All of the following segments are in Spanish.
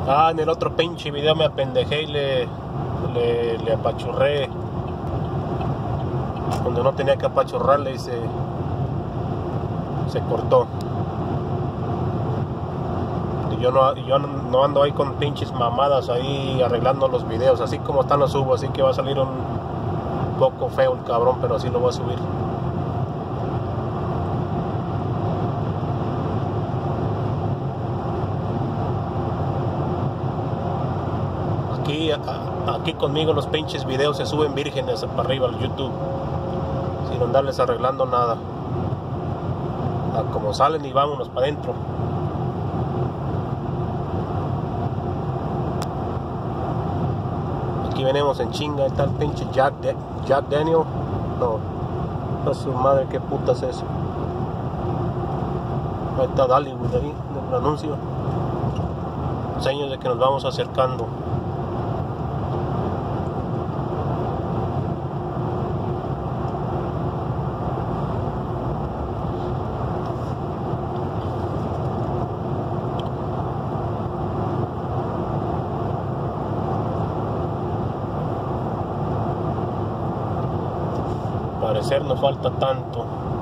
En el otro pinche video me apendejé y le apachurré cuando no tenía que apachurrarle y se cortó. Y yo no ando ahí con pinches mamadas ahí arreglando los videos, así como están los subo, así que va a salir un poco feo el cabrón, pero así lo voy a subir. Aquí conmigo los pinches videos se suben vírgenes para arriba al YouTube, sin andarles arreglando nada. Como salen y vámonos para adentro. Aquí venimos en chinga. Está el pinche Jack Daniel. No su madre, qué putas es eso. Ahí está Hollywood ahí, el anuncio. Señas de que nos vamos acercando. Parecer no falta tanto.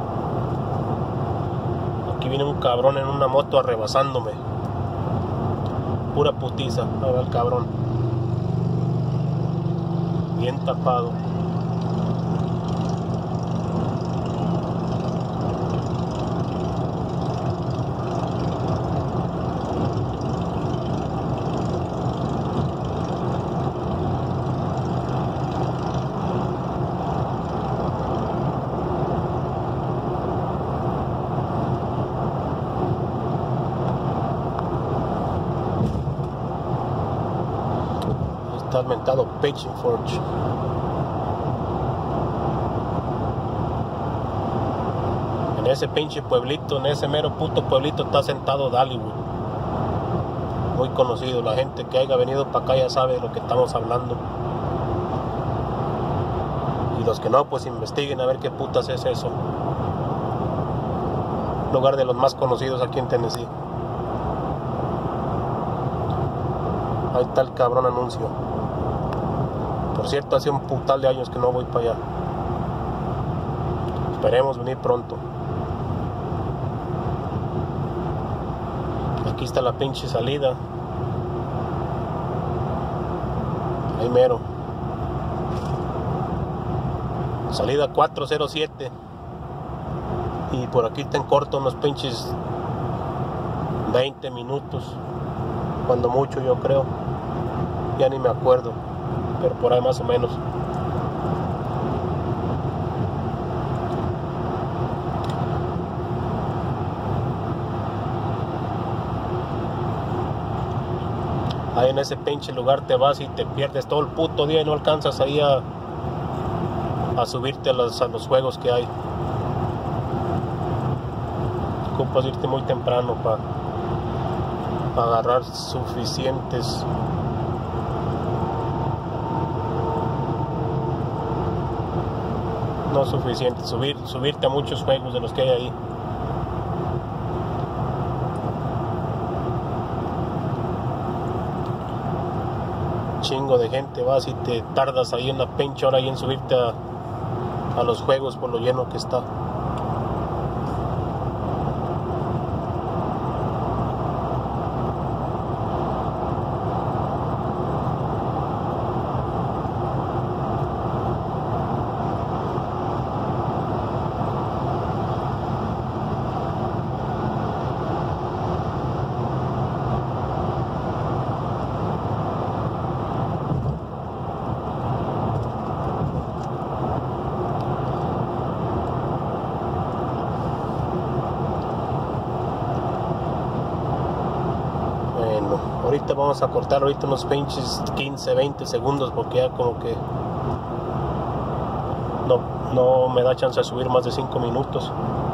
Aquí viene un cabrón en una moto arrebasándome. Pura putiza. Ahí va el cabrón. Bien tapado. Está el mentado Pigeon Forge. En ese pinche pueblito, en ese mero puto pueblito está sentado Hollywood. Muy conocido, la gente que haya venido para acá ya sabe de lo que estamos hablando. Y los que no, pues investiguen a ver qué putas es eso. Lugar de los más conocidos aquí en Tennessee. Ahí está el cabrón anuncio. Por cierto, hace un putal de años que no voy para allá. Esperemos venir pronto. Aquí está la pinche salida. Ahí mero. Salida 407. Y por aquí está en corto unos pinches 20 minutos. Cuando mucho, yo creo. Ya ni me acuerdo. Pero por ahí más o menos. Ahí en ese pinche lugar te vas y te pierdes todo el puto día y no alcanzas ahí a subirte a los juegos que hay. Ocupas irte muy temprano para agarrar suficientes. No suficiente, subirte a muchos juegos de los que hay ahí. Chingo de gente, vas y te tardas ahí una pinche hora ahí en subirte a los juegos por lo lleno que está. Ahorita vamos a cortar ahorita unos pinches 15, 20 segundos porque ya como que no me da chance de subir más de 5 minutos.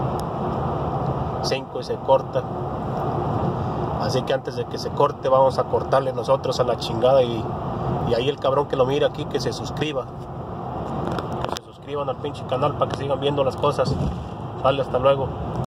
5 y se corta. Así que antes de que se corte vamos a cortarle nosotros a la chingada y ahí el cabrón que lo mira aquí que se suscriba. Que se suscriban al pinche canal para que sigan viendo las cosas. Vale, hasta luego.